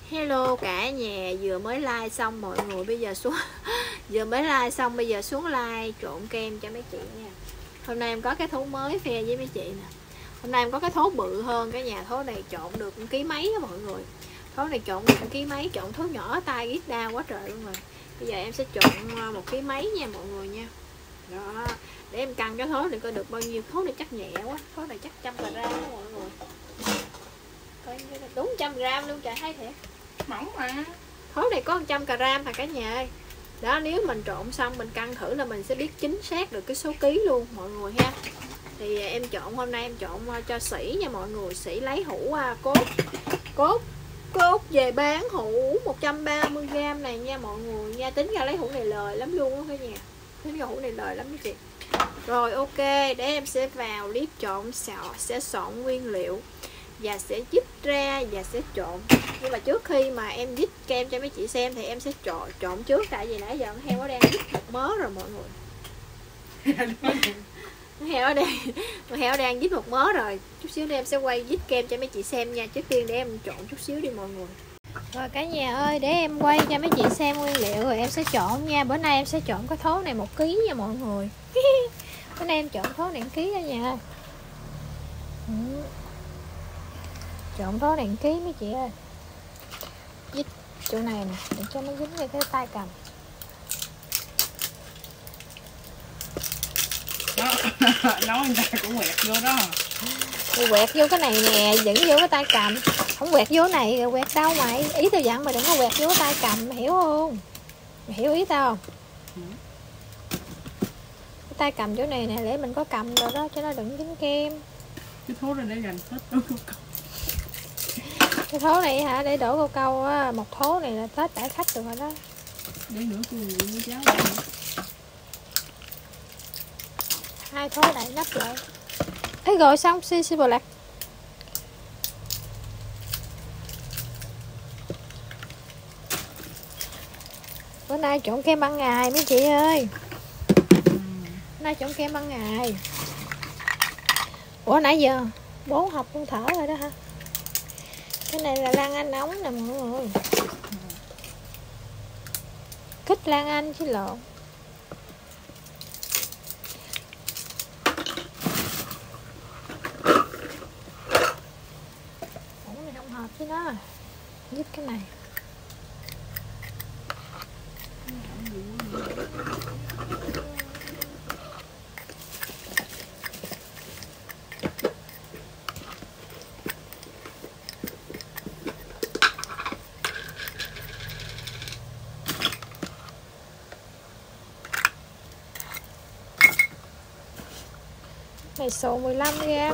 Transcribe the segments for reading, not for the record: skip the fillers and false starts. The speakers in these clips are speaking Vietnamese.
Hello cả nhà, vừa mới like xong mọi người, bây giờ xuống vừa mới like xong bây giờ xuống like trộn kem cho mấy chị nha. Hôm nay em có cái thố mới phe với mấy chị nè. Hôm nay em có cái thố bự hơn cả nhà, thố này trộn được 1 ký mấy đó mọi người. Thố này trộn được 1 ký mấy, trộn thố nhỏ tay ghét đau quá trời luôn rồi. Bây giờ em sẽ trộn 1 ký mấy nha mọi người nha. Đó, để em cân cái thố này coi được bao nhiêu. Thố này chắc nhẹ quá, thố này chắc 100g đó mọi người. Coi đúng 100g luôn, trời thấy thiệt. Mỏng mà. Thố này có 100g mà cả nhà ơi. Đó, nếu mình trộn xong mình cân thử là mình sẽ biết chính xác được cái số ký luôn mọi người ha. Thì em trộn, hôm nay em trộn cho Sĩ nha mọi người. Sĩ lấy hũ cốt về bán hũ 130g này nha mọi người nha. Tính ra lấy hũ này lời lắm luôn á cả nhà. Tính ra hũ này lời lắm đó chị. Rồi ok, để em sẽ vào clip trộn sẽ soạn nguyên liệu và sẽ dít ra và sẽ trộn. Nhưng mà trước khi mà em dít kem cho mấy chị xem thì em sẽ trộn trước, tại vì nãy giờ con heo nó đang dít 1 mớ rồi mọi người. Con heo đang dít 1 mớ rồi. Chút xíu nữa em sẽ quay dít kem cho mấy chị xem nha. Trước tiên để em trộn chút xíu đi mọi người. Rồi cả nhà ơi, để em quay cho mấy chị xem nguyên liệu rồi em sẽ trộn nha. Bữa nay em sẽ trộn cái thố này 1 ký nha mọi người. Bữa nay em trộn thố này 1 ký đó nha. Trộn thố này 1 ký mấy chị ơi. Dít chỗ này nè để cho nó dính vào cái tay cầm. Đó, nói người ta cũng quẹt vô đó. Quẹt vô cái này nè, dẫn vô cái tay cầm. Không quẹt vô này rồi quẹt đâu mày. Ý tao dặn mày đừng có quẹt vô cái tay cầm, mày hiểu không? Mày hiểu ý tao không? Cái tay cầm chỗ này nè, để mình có cầm rồi đó cho nó đừng dính kem. Cái thố này để dành hết đổ câu câu. Cái thố này hả, để đổ câu câu á, 1 thố này là Tết đãi khách được rồi đó. Để nửa cua với cháo. 2 thố đậy nắp lại. Ấy rồi xong, xi bò lạc. Bữa nay trộn kem ban ngày mấy chị ơi. Bữa nay trộn kem ban ngày. Ủa nãy giờ 4 hộp con thở rồi đó hả? Cái này là lan anh nóng nè mọi người. Kích lan anh chứ lộn. Ủa này không hợp với nó. Giúp cái này. Này số 15g.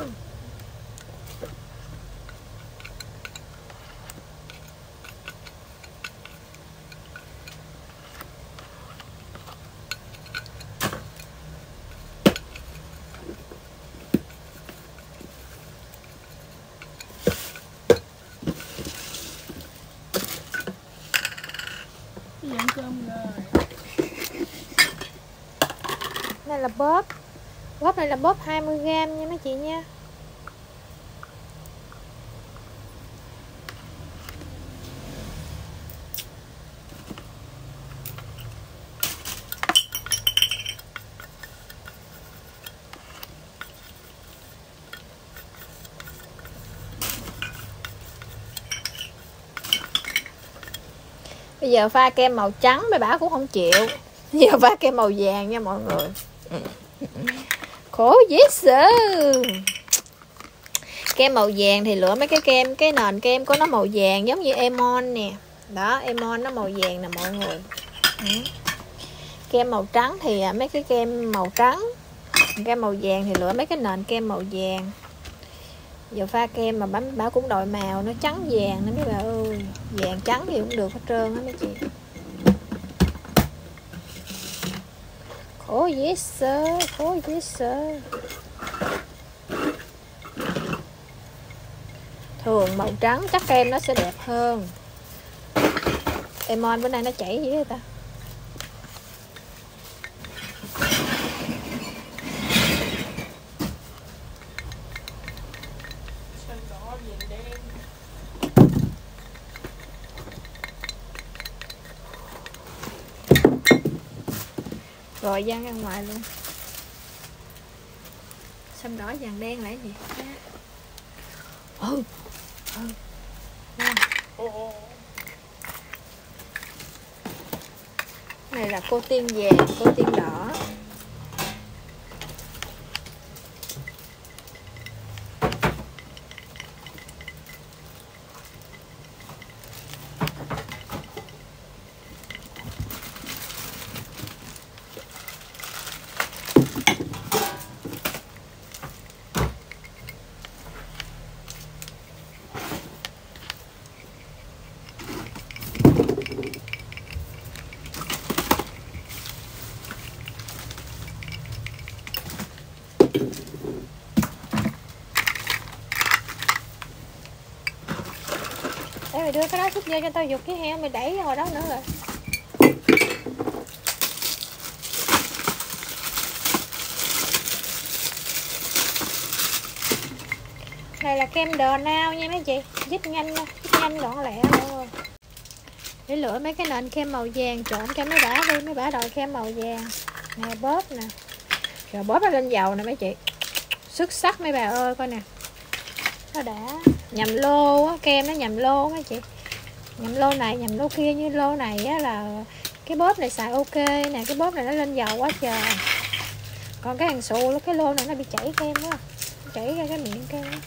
Đi ăn cơm rồi. Đây là bóp. Bóp này là bóp 20g nha mấy chị nha. Bây giờ pha kem màu trắng mấy bả cũng không chịu. Bây giờ pha kem màu vàng nha mọi người. Khổ dễ sợ. Kem màu vàng thì lựa mấy cái kem, cái nền kem của nó màu vàng giống như Emon nè. Đó, Emon nó màu vàng nè mọi người. Kem màu trắng thì mấy cái kem màu trắng. Kem màu vàng thì lựa mấy cái nền kem màu vàng. Giờ pha kem mà bà cũng đòi màu nó trắng vàng nữa mấy bà ơi. Vàng trắng thì cũng được hết trơn á mấy chị. Khổ dễ sợ, khổ dễ sợ. Thường màu trắng chắc kem nó sẽ đẹp hơn. Emon bữa nay nó chảy dữ vậy ta. Rồi văng ra ngoài luôn. Xăm đỏ vàng đen là cái gì? Này là cô tiên vàng, cô tiên đỏ. Để mày đưa cái đó xúc vô cho tao giục cái heo, mày đẩy ra ngoài đó nữa rồi. Này là kem The Now nha mấy chị, dít nhanh gọn lẹ luôn. Để lựa mấy cái nền kem màu vàng trộn cho mấy bả đi, mấy bả đòi kem màu vàng. Nè bóp nè. Rồi bóp nó lên dầu nè mấy chị. Xuất sắc mấy bà ơi, coi nè. Nó đã nhầm lô á, kem nó nhầm lô mấy chị. Nhầm lô này, nhầm lô kia, như lô này á là cái bóp này xài ok nè, cái bóp này nó lên dầu quá trời. Còn cái hàng xù, cái lô này nó bị chảy kem quá. Chảy ra cái miệng kem đó.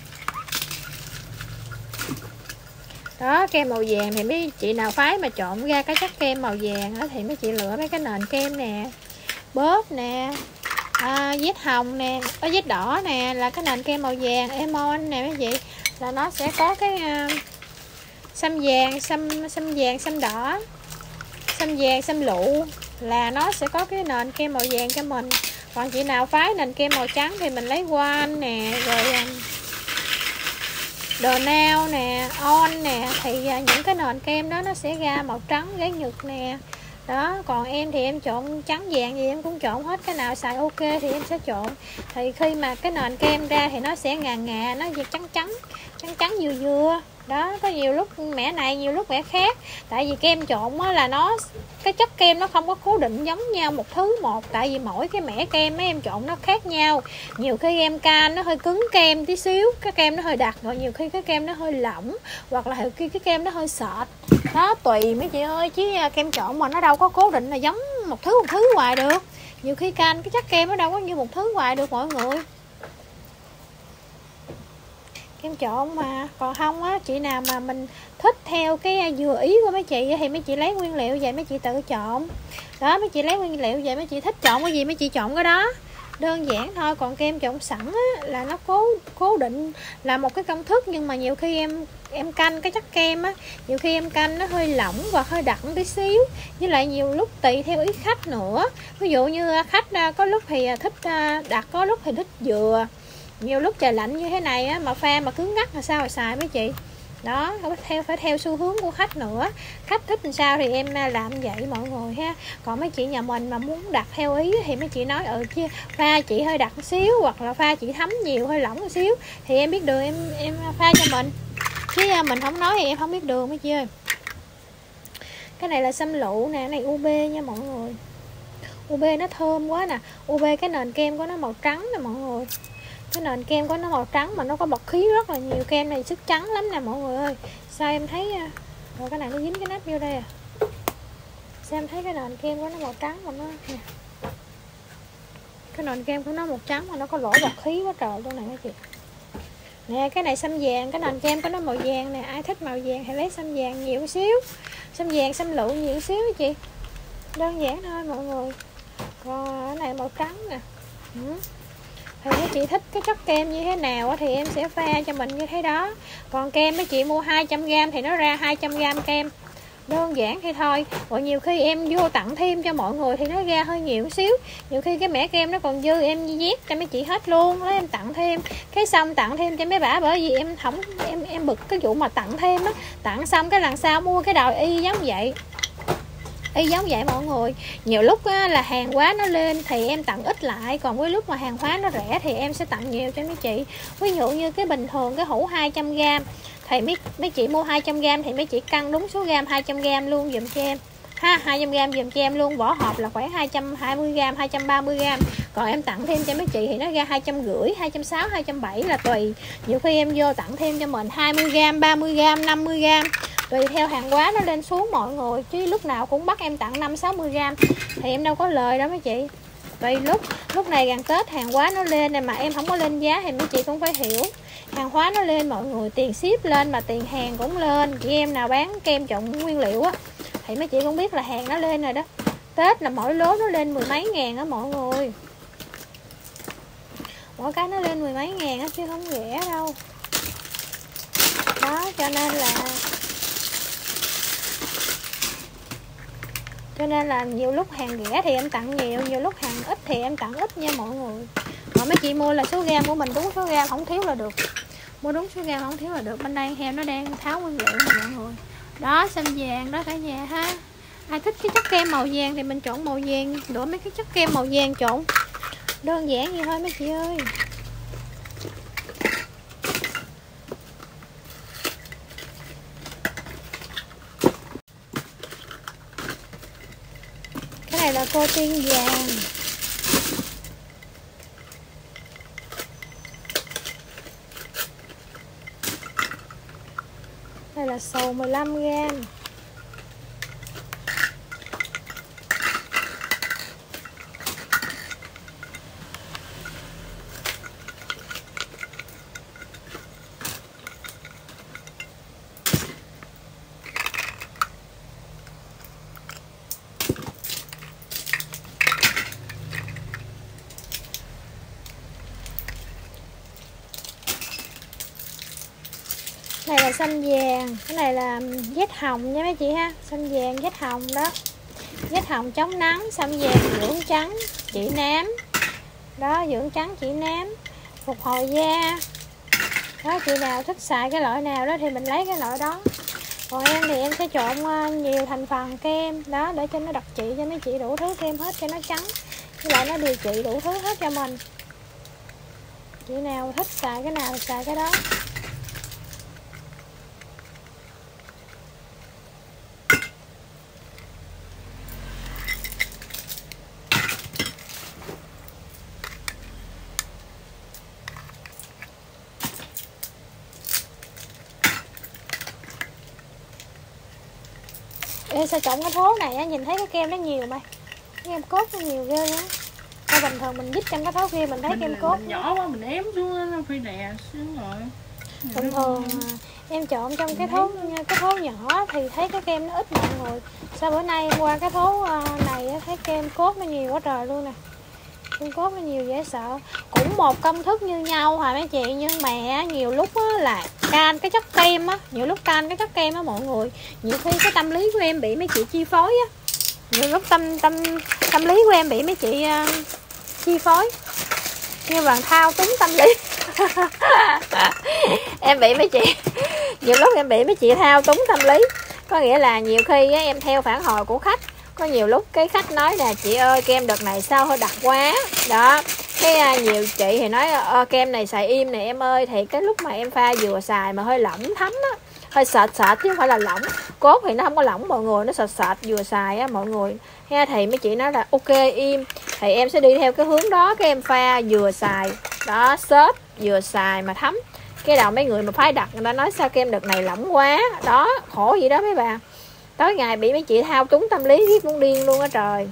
Đó, kem màu vàng thì mấy chị nào phái mà trộn ra cái chất kem màu vàng đó thì mấy chị lựa mấy cái nền kem nè, bóp nè, vết hồng nè, vết đỏ nè là cái nền kem màu vàng, Emon nè mấy chị, là nó sẽ có cái xăm vàng, xăm đỏ, xăm vàng, xăm lụ là nó sẽ có cái nền kem màu vàng cho mình. Còn chị nào phái nền kem màu trắng thì mình lấy One nè, rồi The Now nè, On nè, thì những cái nền kem đó nó sẽ ra màu trắng gáy nhực nè. Đó, còn em thì em trộn trắng vàng gì em cũng trộn hết, cái nào xài ok thì em sẽ trộn. Thì khi mà cái nền kem ra thì nó sẽ ngà, nó trắng dừa dừa. Đó, có nhiều lúc mẻ này, nhiều lúc mẻ khác. Tại vì kem trộn á là nó, cái chất kem nó không có cố định giống nhau một thứ một. Tại vì mỗi cái mẻ kem mấy em trộn nó khác nhau. Nhiều khi em can nó hơi cứng kem tí xíu, cái kem nó hơi đặc. Rồi nhiều khi cái kem nó hơi lỏng, hoặc là khi cái kem nó hơi sệt. Đó, tùy mấy chị ơi, chứ kem trộn mà nó đâu có cố định là giống một thứ hoài được. Nhiều khi can cái chất kem nó đâu có như một thứ hoài được mọi người. Kem trộn mà. Còn không á, chị nào mà mình thích theo cái vừa ý của mấy chị thì mấy chị lấy nguyên liệu vậy mấy chị tự trộn. Đó, mấy chị lấy nguyên liệu vậy mấy chị thích trộn cái gì mấy chị trộn cái đó. Đơn giản thôi. Còn kem trộn sẵn á, là nó cố định là một cái công thức. Nhưng mà nhiều khi em canh cái chất kem á, nhiều khi em canh nó hơi lỏng và hơi đặc tí xíu. Với lại nhiều lúc tùy theo ý khách nữa. Ví dụ như khách có lúc thì thích đặc, có lúc thì thích dừa. Nhiều lúc trời lạnh như thế này á, mà pha mà cứng ngắc là sao mà xài mấy chị. Đó, phải theo xu hướng của khách nữa. Khách thích làm sao thì em làm vậy mọi người ha. Còn mấy chị nhà mình mà muốn đặt theo ý thì mấy chị nói chia pha chị hơi đặc một xíu, hoặc là pha chị thấm nhiều hơi lỏng một xíu thì em biết đường em pha cho mình. Chứ mình không nói thì em không biết đường mấy chị ơi. Cái này là xăm lụ nè, cái này UB nha mọi người. UB nó thơm quá nè. UB cái nền kem của nó màu trắng nè mọi người. Cái nền kem của nó màu trắng mà nó có bọt khí rất là nhiều. Kem này sức trắng lắm nè mọi người ơi. Sao em thấy rồi cái này nó dính cái nắp vô đây à. Sao em thấy cái nền kem của nó màu trắng mà nó nè. Cái nền kem của nó màu trắng mà nó có lỗ bọt khí quá trời luôn này mấy chị. Nè, cái này xăm vàng, cái nền kem của nó màu vàng nè. Ai thích màu vàng thì lấy xăm vàng nhiều xíu. Xăm vàng, xăm lụ nhiều xíu mấy chị. Đơn giản thôi mọi người. Còn cái này màu trắng nè. Thì mấy chị thích cái chất kem như thế nào thì em sẽ pha cho mình như thế đó. Còn kem mấy chị mua 200g thì nó ra 200g kem. Đơn giản thế thôi. Rồi nhiều khi em vô tặng thêm cho mọi người thì nó ra hơi nhiều xíu. Nhiều khi cái mẻ kem nó còn dư em vét cho mấy chị hết luôn. Đó, em tặng thêm. Cái xong tặng thêm cho mấy bả, bởi vì em không em bực cái vụ mà tặng thêm á. Tặng xong cái lần sau mua cái đòi y giống vậy. Y giống vậy mọi người. Nhiều lúc á, là hàng hóa nó lên thì em tặng ít lại. Còn với lúc mà hàng hóa nó rẻ thì em sẽ tặng nhiều cho mấy chị. Ví dụ như cái bình thường cái hũ 200g thì mấy chị mua 200g thì mấy chị cân đúng số gam 200g luôn dùm cho em. ha. 200g dùm cho em luôn. Vỏ hộp là khoảng 220g, 230g. Còn em tặng thêm cho mấy chị thì nó ra 250, 260, 270 là tùy. Nhiều khi em vô tặng thêm cho mình 20g, 30g, 50g, tùy theo hàng hóa nó lên xuống mọi người. Chứ lúc nào cũng bắt em tặng 50-60g thì em đâu có lời đâu mấy chị. Tùy lúc này gần Tết hàng hóa nó lên này mà em không có lên giá thì mấy chị cũng phải hiểu. Hàng hóa nó lên mọi người, tiền ship lên mà tiền hàng cũng lên. Chị em nào bán kem trộn nguyên liệu á thì mấy chị cũng biết là hàng nó lên rồi đó. Tết là mỗi lố nó lên 10 mấy ngàn á mọi người. Mỗi cái nó lên 10 mấy ngàn á chứ không rẻ đâu. Đó cho nên là nhiều lúc hàng rẻ thì em tặng nhiều, nhiều lúc hàng ít thì em tặng ít nha mọi người. Còn mấy chị mua là số gam của mình đúng số gam không thiếu là được. Mua đúng số gam không thiếu là được. Bên đây heo nó đang tháo nguyên liệu nè mọi người. Đó xanh vàng đó cả nhà ha. Ai thích cái chất kem màu vàng thì mình chọn màu vàng, đổi mấy cái chất kem màu vàng trộn. Đơn giản vậy thôi mấy chị ơi. Cái này là cô tiên vàng. Đây là sầu 15g. Này là xanh vàng, cái này là vết hồng nha mấy chị ha. Xanh vàng vết hồng đó. Vết hồng chống nắng, xanh vàng dưỡng trắng, chỉ nám. Đó, dưỡng trắng chỉ nám, phục hồi da. Đó, chị nào thích xài cái loại nào đó thì mình lấy cái loại đó. Còn em thì em sẽ trộn nhiều thành phần kem đó để cho nó đặc trị cho mấy chị đủ thứ kem hết cho nó trắng. Với lại nó điều trị đủ thứ hết cho mình. Chị nào thích xài cái nào thì xài cái đó. Em sẽ trộn cái thố này á, nhìn thấy cái kem nó nhiều mà. Cái kem cốt nó nhiều ghê á. Thôi bình thường mình dít trong cái thố kia mình thấy kem cốt mình nhỏ quá mình ém xuống nó phải đè xuống rồi. Bình thường em trộn trong cái thố nhỏ thì thấy cái kem nó ít mọi người. Sao bữa nay em qua cái thố này thấy kem cốt nó nhiều quá trời luôn nè. Kem cốt nó nhiều dễ sợ. Cũng một công thức như nhau hả mấy chị, nhưng mà nhiều lúc là can cái chất kem á, nhiều lúc can cái chất kem á mọi người. Nhiều khi cái tâm lý của em bị mấy chị chi phối á. Nhiều lúc tâm lý của em bị mấy chị chi phối. Như bằng thao túng tâm lý. Em bị mấy chị, nhiều lúc em bị mấy chị thao túng tâm lý. Có nghĩa là nhiều khi em theo phản hồi của khách. Có nhiều lúc cái khách nói là chị ơi kem đợt này sao hơi đặc quá. Đó, cái nhiều chị thì nói kem này xài im nè em ơi. Thì cái lúc mà em pha vừa xài mà hơi lỏng thấm á, hơi sệt sệt chứ không phải là lỏng. Cốt thì nó không có lỏng mọi người, nó sệt sệt vừa xài á mọi người ha. Thì mấy chị nói là ok im, thì em sẽ đi theo cái hướng đó. Cái em pha vừa xài đó, xốp vừa xài mà thấm. Cái đầu mấy người mà phái đặt người ta nói sao kem đợt này lỏng quá. Đó, khổ vậy đó mấy bà. Tối ngày bị mấy chị thao túng tâm lý riết muốn điên luôn á trời.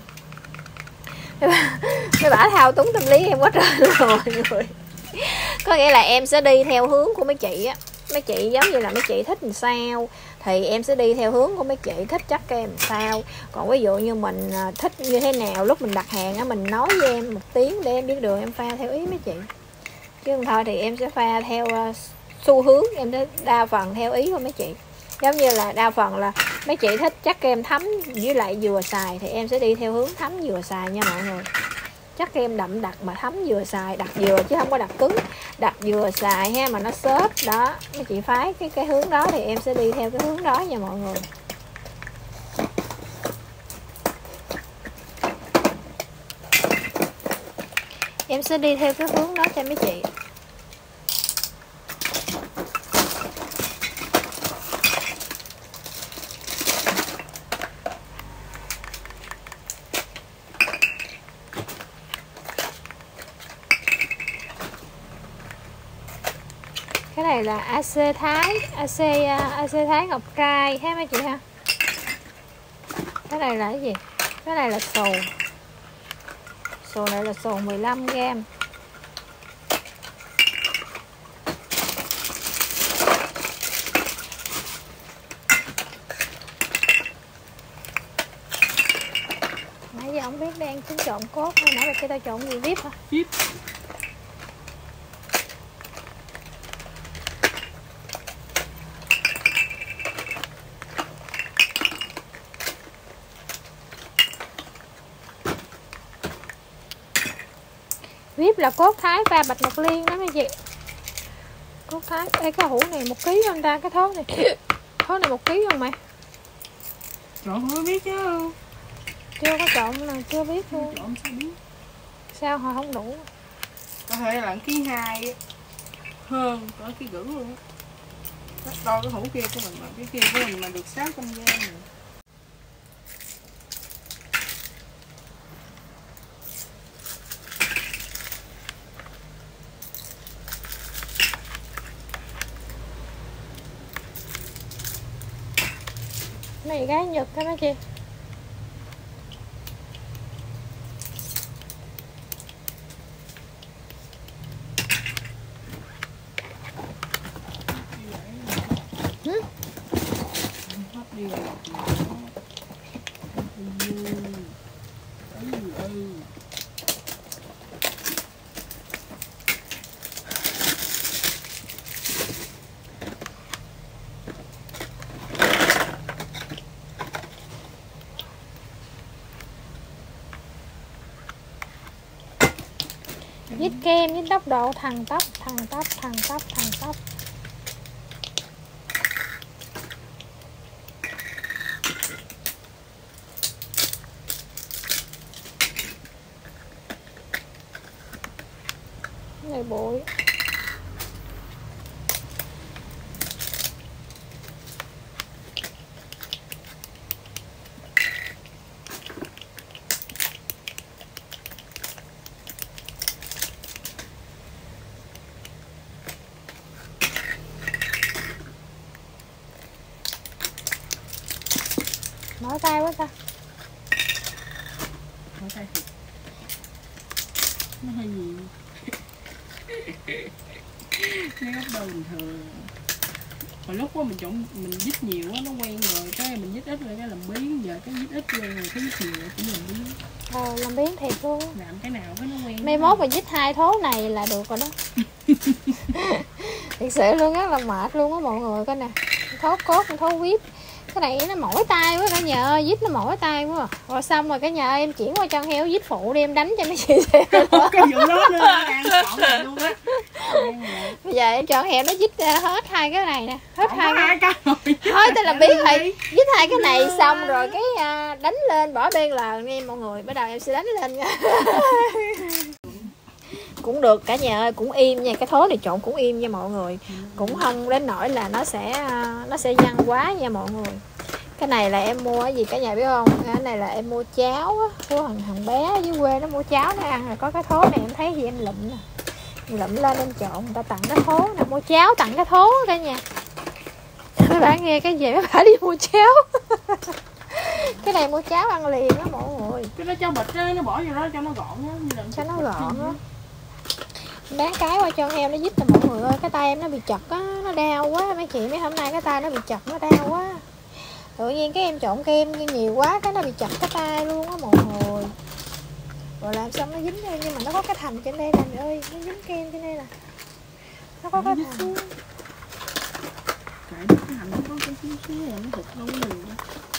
Mấy bà thao túng tâm lý em quá trời luôn mọi người. Có nghĩa là em sẽ đi theo hướng của mấy chị á. Mấy chị giống như là mấy chị thích làm sao thì em sẽ đi theo hướng của mấy chị thích chắc kem làm sao. Còn ví dụ như mình thích như thế nào lúc mình đặt hàng á, mình nói với em một tiếng để em biết đường em pha theo ý mấy chị. Chứ không thôi thì em sẽ pha theo xu hướng, em sẽ đa phần theo ý của mấy chị. Giống như là đa phần là mấy chị thích chắc kem thấm với lại vừa xài thì em sẽ đi theo hướng thấm vừa xài nha mọi người. Chắc kem đậm đặc mà thấm vừa xài, đặc vừa chứ không có đặc cứng. Đặc vừa xài ha mà nó xốp đó. Mấy chị phái cái hướng đó thì em sẽ đi theo cái hướng đó nha mọi người. Em sẽ đi theo cái hướng đó cho mấy chị. này là AC Thái, AC Thái ngọc trai ha mấy chị ha. Cái này là cái gì? Cái này là xù. Xù này là xù 15g. Nãy giờ không biết đang tính trộn cốt hay nãy là cái tao trộn gì vip hả? Vip. Vip là cốt thái pha bạch ngọc liên đó mấy chị. Cốt thái. Ê, cái hũ này 1 kg không ta? Cái thố này thố này 1 kg không mày? Trộn không biết chứ. Chưa có trộn nào, chưa biết luôn. Trộn sao biết? Sao họ không đủ? Có thể là 1,2 kg hơn, cỡ 1,5 kg luôn. Đo cái hũ kia của mình mà cái kia của mình mà được 600g rồi. Này gái Nhật đó mấy chị. Vít kem với tốc độ thằng tốc. Này bụi. Mỏi tay quá ta. Mỏi tay thiệt. Nó hơi nhiều. Nó gấp đôi bình thường. Hồi lúc đó mình trộn mình dít nhiều quá nó quen rồi, cái mình dít ít rồi cái làm biến, giờ cái dít ít quen rồi cái dít nhiều rồi cũng làm biến. Làm biến thiệt luôn. Làm cái nào cái nó quen. Mai mốt mà dít 2 thố này là được rồi đó. Thật sự luôn á, là mệt luôn á mọi người. Coi nè, thố cốt, thố vip. Cái này nó mỏi tay quá cả nhà ơi, dít nó mỏi tay quá. Rồi xong rồi cả nhà ơi, em chuyển qua cho heo dít phụ đi, em đánh cho mấy chị xem. Cái vụ đó nữa, đang chọn này luôn á. Bây giờ em chọn heo nó dít hết 2 cái này nè, hết 2 cái rồi. Thôi tên là biết rồi, dít 2 cái này xong rồi cái đánh lên bỏ bên lờn đi mọi người, bắt đầu em sẽ đánh lên nha. Cũng được cả nhà ơi, cũng im nha, cái thố này trộn cũng im nha mọi người, cũng không đến nỗi là nó sẽ văng quá nha mọi người. Cái này là em mua cái gì cả nhà biết không? Cái này là em mua cháo á, của thằng bé dưới quê nó mua cháo nó ăn, rồi có cái thố này em thấy gì em lụm nè, lụm lên em trộn, người ta tặng cái thố nè, mua cháo tặng cái thố cả nhà. Mấy bạn nghe cái gì mấy bạn đi mua cháo. Cái này mua cháo ăn liền á mọi người. Cái đó cho bịch đó, nó bỏ vô đó cho nó gọn á, cho nó gọn á. Bán cái qua cho heo nó giúp cho mọi người ơi, cái tay em nó bị chật á, nó đau quá mấy chị, mấy hôm nay cái tay nó bị chật, nó đau quá. Tự nhiên cái em trộn kem nhiều quá cái nó bị chật cái tay luôn á mọi người. Rồi làm xong nó dính đây, nhưng mà nó có cái thành trên đây nè ơi, nó dính kem trên đây nè. Nó có cái thành. Cái thành nó có cái xíu là nó thịt lâu liền đó.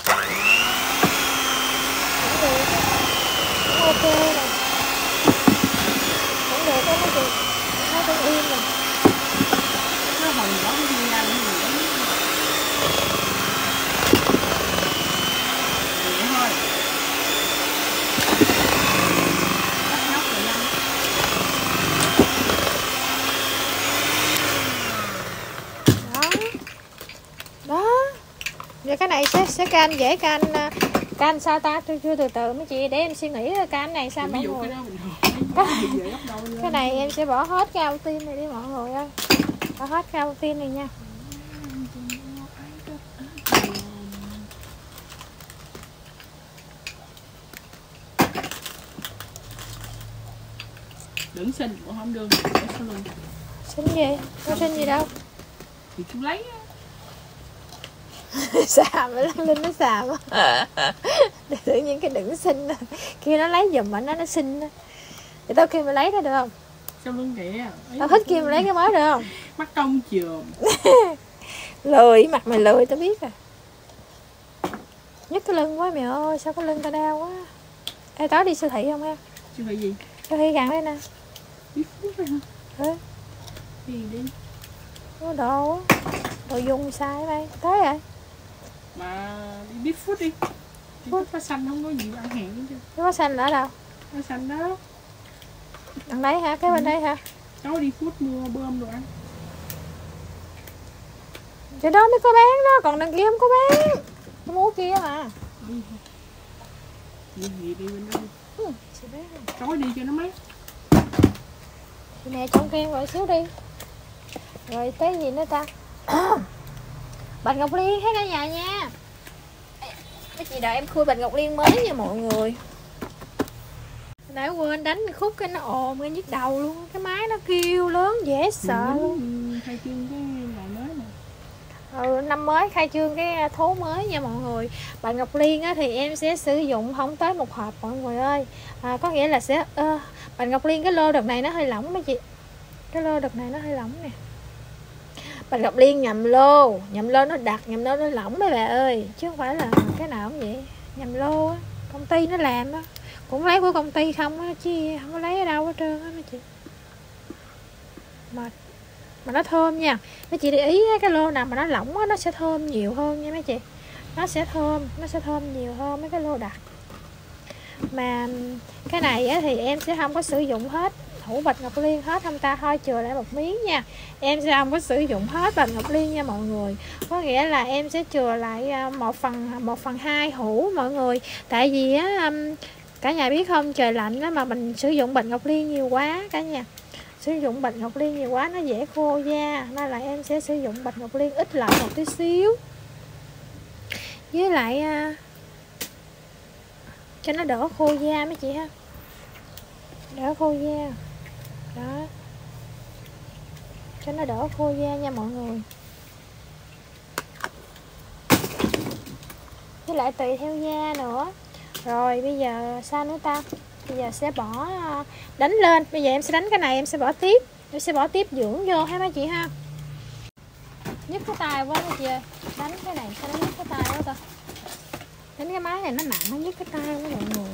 Ok rồi. Cũng được đó mấy chị. Nó cũng yên rồi. Nó hồi bỏ cái gì ra nữa rồi đấy. Vậy thôi. Cắt nóc rồi lăn. Đó. Đó. Giờ cái này sẽ can dễ can sao ta, tôi chưa từ từ mấy chị, để em suy nghĩ can này sao mọi người. Cái Cái này em sẽ bỏ hết cái ao tim này đi mọi người ơi. Có hết rau tiên này nha. Đừng xin, cũng không đưa để sao luôn. Xin gì? Có xin gì đâu. Thì chú lấy á. Xàm nó Linh nó xàm á. Tự nhiên cái đừng xin kia nó lấy giùm mà nó xin. Thì tao kêu mày lấy ra được không? Sao luôn kìa. Tao thích kêu mày lấy cái mới được không? Mắc công chườm. Lười, mặt mày lười tao biết rồi. Nhức cái lưng quá mẹ ơi, sao cái lưng tao đau quá. Ê, tối đi siêu thị không em? Siêu thị gì? Siêu thị gần đây nè. Biết phút rồi hả? Ừ. Đi đi. Có đồ dùng sai đây. Tới rồi. Mà đi biết phút đi. Đi phút có xanh không có gì ăn hẹn hết trơn. Có xanh ở đâu? Có xanh đó. Đằng đấy hả? Cái bên đây hả? Cháu đi phút mua bơm đồ ăn. Chỗ đó mới có bán đó, còn đằng kia không có bán. Cái múa kia mà. Đi đi bên đó đi. Chị bé. Cháu đi cho nó mát. Chị mẹ trộn kem rồi xíu đi. Rồi tới gì nữa ta? Bạch Ngọc Liên hết cả nhà nha. Mấy chị đợi em khui Bạch Ngọc Liên mới nha mọi người. Nãy quên đánh khúc cái nó ồn cái nhức đầu luôn. Cái máy nó kêu lớn dễ sợ luôn. Khai trương cái loại mới nè. Năm mới khai trương cái thố mới nha mọi người. Bạch Ngọc Liên á, thì em sẽ sử dụng không tới một hộp mọi người ơi. Có nghĩa là sẽ Bạch Ngọc Liên cái lô đợt này nó hơi lỏng mấy chị. Cái lô đợt này nó hơi lỏng nè. Bạch Ngọc Liên nhầm lô nó đặc, nhầm lô nó lỏng mấy bà ơi, chứ không phải là cái nào cũng vậy. Nhầm lô á, công ty nó làm á, cũng lấy của công ty không á, chứ không có lấy ở đâu hết trơn á mấy chị. Mà nó thơm nha mấy chị, để ý cái lô nào mà nó lỏng á, nó sẽ thơm nhiều hơn nha mấy chị. Nó sẽ thơm nhiều hơn mấy cái lô đặc. Mà cái này á, thì em sẽ không có sử dụng hết hũ Bạch Ngọc Liên hết, không ta thôi chừa lại một miếng nha. Em sẽ không có sử dụng hết Bạch Ngọc Liên nha mọi người. Có nghĩa là em sẽ chừa lại 1/2 hũ mọi người. Tại vì á, cả nhà biết không, trời lạnh á, mà mình sử dụng Bạch Ngọc Liên nhiều quá cả nhà. Sử dụng Bạch Ngọc Liên nhiều quá nó dễ khô da, nên là em sẽ sử dụng Bạch Ngọc Liên ít lại một tí xíu. Với lại cho nó đỡ khô da mấy chị ha. Đỡ khô da. Đó. Cho nó đỡ khô da nha mọi người. Với lại tùy theo da nữa. Rồi bây giờ sao nữa ta? Bây giờ sẽ bỏ đánh lên. Bây giờ em sẽ đánh cái này, em sẽ bỏ tiếp. Em sẽ bỏ tiếp dưỡng vô ha mấy chị ha. Nhức cái tay quá mấy chị ơi. Đánh cái này sao nó nhức cái tay quá ta. Đánh cái máy này nó nặng, nó nhức cái tay quá mọi người.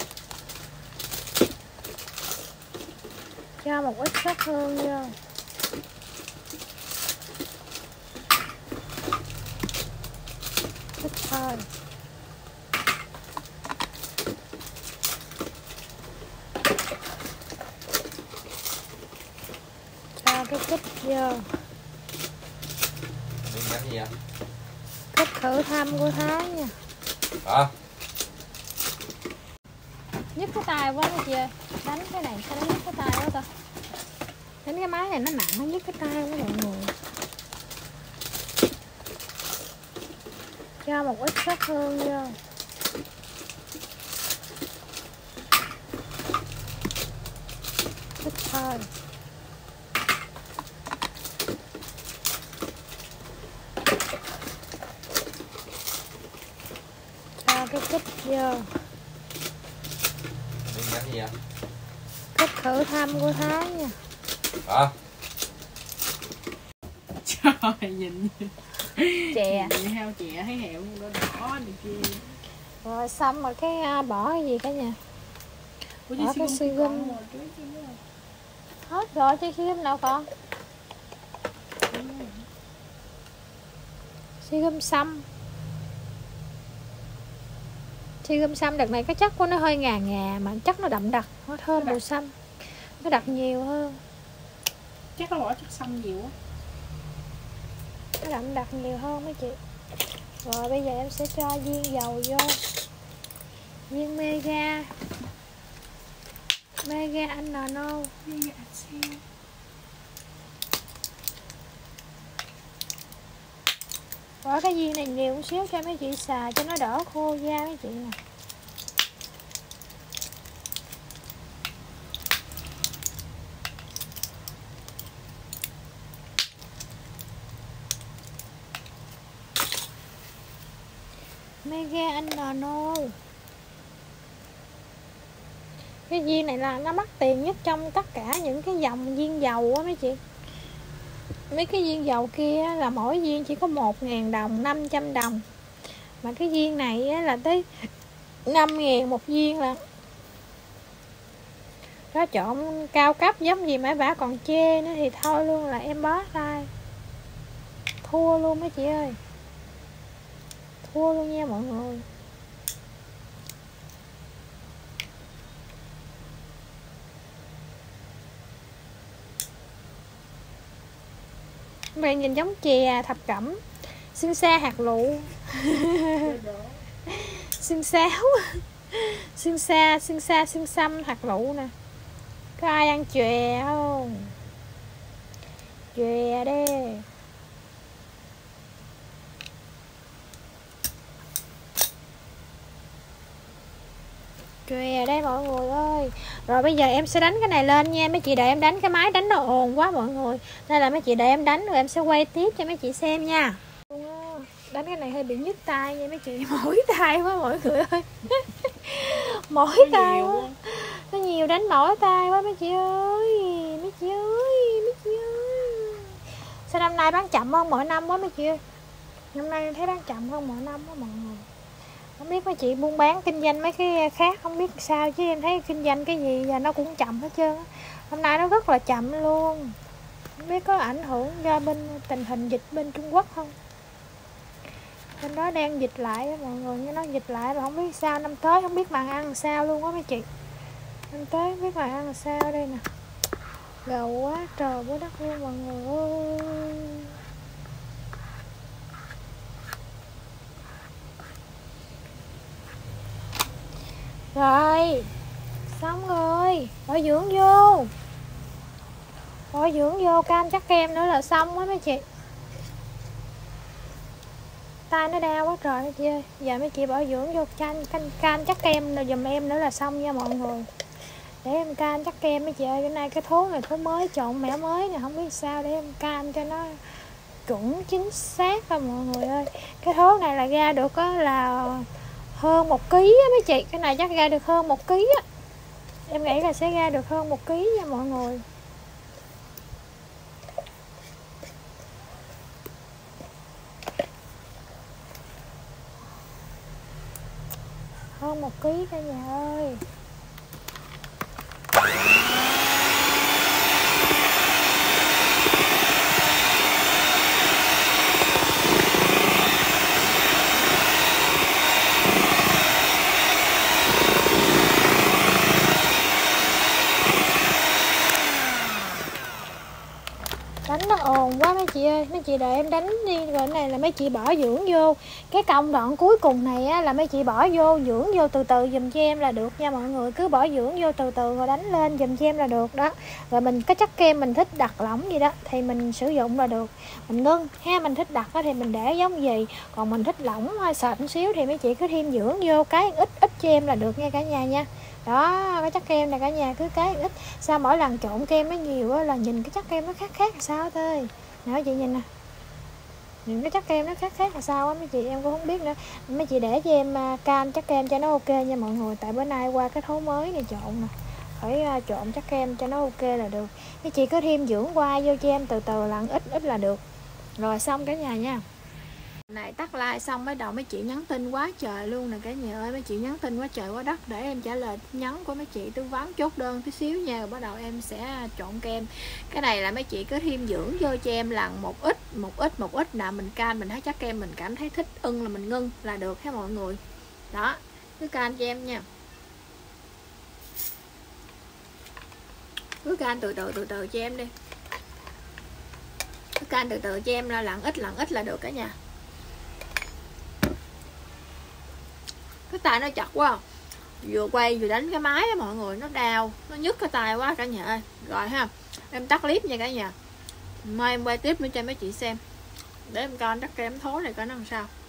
Cho một ít sốt hương vô. Ít thôi. Cho cái kích vô. Miếng gì vậy? Kích khử thăm của Thái nha. Nhức cái tay quá mấy chị ơi. Đánh cái này sao nó nhức cái tay quá ta. Đánh cái máy này nó nặng, nó nhức cái tay quá mọi người. Cho một ít sốt hương vô. Ít thôi. Cho cái kích vô. Miếng gì vậy? Kích khử thăm của Thái nha. Trời nhìn Chè. nhìn heo chè thấy hẹo nó đỏ này kia. Rồi xong rồi cái bỏ cái gì cả nhà. Bỏ cái xi gum. Hết rồi chứ xi gum nào còn. Xi gum xăm. Xi gum xăm đợt này cái chất của nó hơi ngà ngà, mà chất nó đậm đặc, nó thơm mùi xăm. Nó đặc nhiều hơn. Chắc nó bỏ chất xăm nhiều á. Nó đậm đặc nhiều hơn mấy chị. Rồi bây giờ em sẽ cho viên dầu vô. Viên Mega. Mega Nano. Bỏ cái viên này nhiều một xíu cho mấy chị xài cho nó đỡ khô da mấy chị nè. Mega Nano. Cái viên này là nó mắc tiền nhất trong tất cả những cái dòng viên dầu á mấy chị. Mấy cái viên dầu kia là mỗi viên chỉ có 1.000 đồng, 500 đồng. Mà cái viên này là tới 5.000 một viên là. Đó chọn cao cấp giống gì mấy bả còn chê nữa thì thôi luôn là em bó tay. Thua luôn mấy chị ơi. Thua luôn nha mọi người. Bạn nhìn giống chè thập cẩm, xương xa hạt lựu. Xương sáo. Xương xăm hạt lựu nè. Có ai ăn chè không? Chè đi. Chè đây mọi người ơi. Rồi bây giờ em sẽ đánh cái này lên nha. Mấy chị đợi em đánh, cái máy đánh nó ồn quá mọi người. Nên là mấy chị đợi em đánh rồi em sẽ quay tiếp cho mấy chị xem nha. Đánh cái này hơi bị nhức tay nha mấy chị. Mỏi tay quá mọi người ơi. Mỏi tay quá. Nó nhiều đánh mỏi tay quá mấy chị ơi. Mấy chị ơi. Mấy chị ơi. Sao năm nay bán chậm hơn mỗi năm quá mấy chị ơi. Năm nay thấy bán chậm hơn mỗi năm quá mọi người. Không biết mấy chị buôn bán kinh doanh mấy cái khác không biết sao, chứ em thấy kinh doanh cái gì và nó cũng chậm hết trơn. Hôm nay nó rất là chậm luôn. Không biết có ảnh hưởng do bên tình hình dịch bên Trung Quốc không. Bên đó đang dịch lại đó, mọi người, như nó dịch lại mà không biết sao, năm tới không biết màn ăn sao luôn á mấy chị. Năm tới không biết màn ăn sao đây nè. Gầu quá trời quá đất luôn mọi người ơi. Rồi xong rồi, bỏ dưỡng vô. Bỏ dưỡng vô, cam chắc kem nữa là xong á mấy chị. Tay nó đau quá trời mấy chị ơi. Giờ mấy chị bỏ dưỡng vô cam chắc kem rồi giùm em nữa là xong nha mọi người. Để em cam chắc kem mấy chị ơi. Cái nay cái thố này thố mới, chọn mẻ mới nè, không biết sao để em cam cho nó chuẩn chính xác thôi mọi người ơi. Cái thố này là ra được á là hơn 1 kg á mấy chị. Cái này chắc ra được hơn 1 kg á. Em nghĩ là sẽ ra được hơn 1 kg nha mọi người. Hơn 1 kg cả nhà ơi. Đánh nó ồn quá mấy chị ơi. Mấy chị đợi em đánh đi. Rồi cái này là mấy chị bỏ dưỡng vô. Cái công đoạn cuối cùng này á, là mấy chị bỏ vô, dưỡng vô từ từ dùm cho em là được nha mọi người. Cứ bỏ dưỡng vô từ từ rồi đánh lên dùm cho em là được đó. Rồi mình cái chất kem mình thích đặt lỏng gì đó thì mình sử dụng là được. Mình ngưng ha, mình thích đặt thì mình để giống gì. Còn mình thích lỏng hay sệt một xíu thì mấy chị cứ thêm dưỡng vô cái ít ít cho em là được nha cả nhà nha. Đó, cái chất kem này cả nhà cứ cái ít. Sao mỗi lần trộn kem nó nhiều á là nhìn cái chất kem nó khác sao thôi. Nè chị nhìn nè. Nhìn cái chất kem nó khác là sao á mấy chị, em cũng không biết nữa. Mấy chị để cho em cam chất kem cho nó ok nha mọi người. Tại bữa nay qua cái thố mới này trộn nè. Phải trộn chất kem cho nó ok là được. Mấy chị cứ thêm dưỡng qua vô cho em từ từ lần ít là được. Rồi xong cả nhà nha. Này tắt like xong bắt đầu mấy chị nhắn tin quá trời luôn nè cả nhà ơi. Mấy chị nhắn tin quá trời quá đất để em trả lời tin nhắn của mấy chị tư vấn chốt đơn tí xíu nha. Rồi bắt đầu em sẽ trộn kem. Cái này là mấy chị cứ thêm dưỡng vô cho em lần một ít nào mình cam mình thấy chắc kem mình cảm thấy thích ưng là mình ngưng là được ha mọi người. Đó, cứ cam cho em nha. Cứ cam từ từ cho em đi. Cứ cam từ từ cho em là lần ít là được cả nhà. Cái tay nó chặt quá, vừa quay vừa đánh cái máy đó mọi người, nó đau, nó nhức cái tay quá cả nhà ơi. Rồi ha, em tắt clip nha cả nhà, mai em quay tiếp nữa cho mấy chị xem. Để em coi đất kem thố này coi nó làm sao.